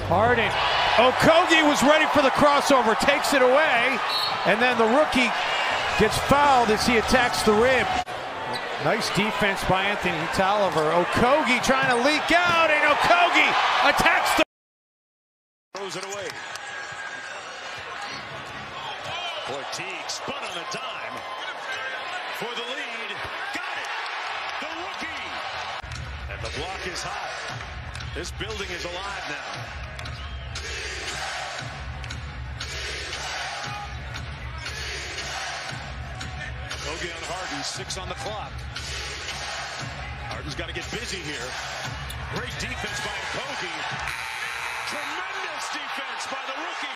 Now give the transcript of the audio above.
Harden. Okogie was ready for the crossover, takes it away, and then the rookie gets fouled as he attacks the rim. Nice defense by Anthony Tolliver. Okogie trying to leak out, and Okogie attacks the... Throws it away. Teague spun on a dime for the lead. Got it! The rookie! And the block is hot. This building is alive now. Okogie on Harden, 6 on the clock. Harden's got to get busy here. Great defense by Okogie. Tremendous defense by the rookie.